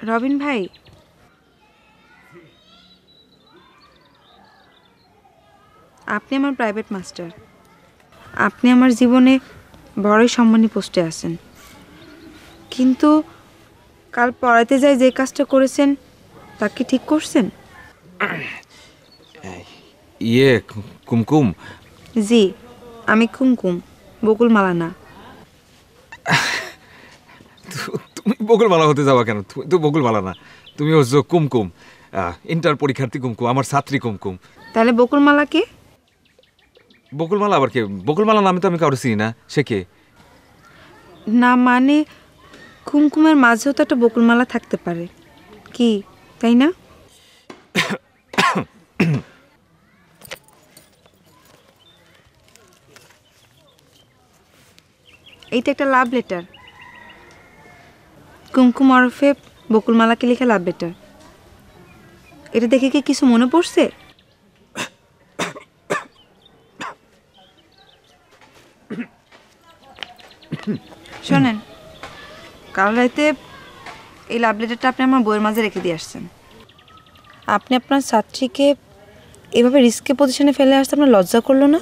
রবিন ভাই, আপনি আমার প্রাইভেট মাস্টার। আপনি আমার জীবনে বড়ই সম্মানী পোস্টে আছেন, কিন্তু কাল পড়াতে যাই যে কাজটা করেছেন তা কি ঠিক করছেন? ইয়ে কুমকুম। জি, আমি কুমকুম, বকুলমালা না। তুমি বকুলমালা হতে যাওয়া কেন? তুমি তো বকুলমালা না, তুমি হচ্ছে কুমকুম, ইন্টার পরীক্ষার্থী কুমকুম, আমার ছাত্রী কুমকুম। তাহলে বকুলমালা কে? বকুলমালা আবার কে? বকুলমালা নামে তো আমি কাউকে চিনি না, সে কে? না মানে কুমকুমের মাঝেও তো একটা বকুলমালা থাকতে পারে, কি তাই না? এইটা একটা লাভ লেটার। কুমকুম ওরফে বকুলমালাকে লেখা লাভ লেটার। এটা দেখে কি কিছু মনে পড়ছে? শোনেন, কাল রাতে এই লাভ লেটারটা আপনি আমার বইয়ের মাঝে রেখে দিয়ে আসছেন। আপনি আপনার ছাত্রীকে এভাবে রিস্কে পজিশনে ফেলে আসতে আপনার লজ্জা করলো না?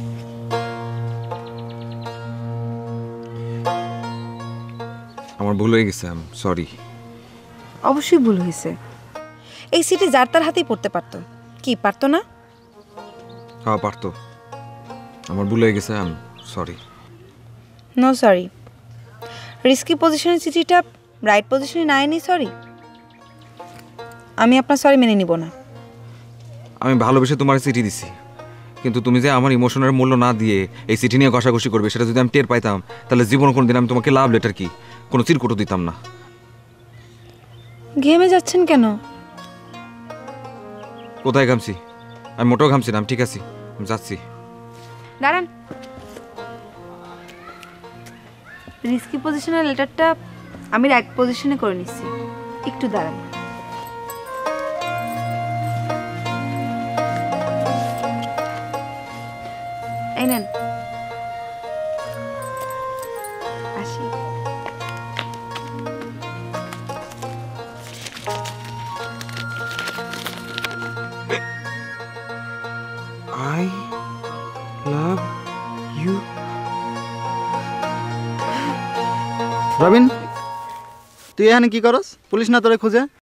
আমার ভুল হয়ে গেছে, সরি। অবশ্যই ভুল হয়েছে। এই সিটি যার তার হাতেই পড়তে পারতো, কি পারতো না? হ্যাঁ পারতো, আমার ভুল হয়ে গেছে, সরি। No sorry. রিস্কি পজিশনের চিঠিটা রাইট পজিশনে না এনে সরি? আমি আপনার সরি মেনে নিব না। আমি ভালোবেসে তোমার চিঠি দিছি, কিন্তু তুমি যে আমার ইমোশনের মূল্য না দিয়ে এই চিঠি নিয়ে ঘষাঘষি করবে, সেটা যদি আমি টের পাইতাম তাহলে জীবন কোনোদিন আমি তোমাকে লাভ লেটার কি কোনো চিরকুটও দিতাম না। ঘেমে যাচ্ছেন কেন? কোথায় ঘামছি? আমি মোটেও ঘামছি না, আমি ঠিক আছি, আমি যাচ্ছি। দাঁড়ান, রিস্কি পজিশনের লেটারটা আমি রাইট পজিশনে করে নিচ্ছি, একটু দাঁড়ান। এই নেন, আসি। I love you. রবিন, তুই এখানে কি করস? পুলিশ না তোরে খুঁজে?